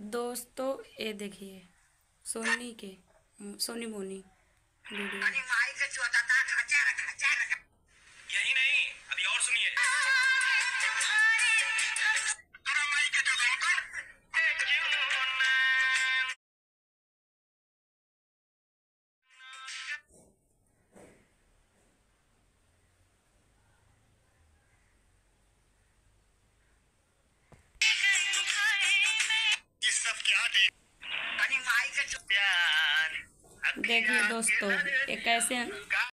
दोस्तों ये देखिए सोनी मोनी वीडियो। यही नहीं, अभी और सुनिए। ये सब क्या देख प्यार। देखिए दोस्तों ये कैसे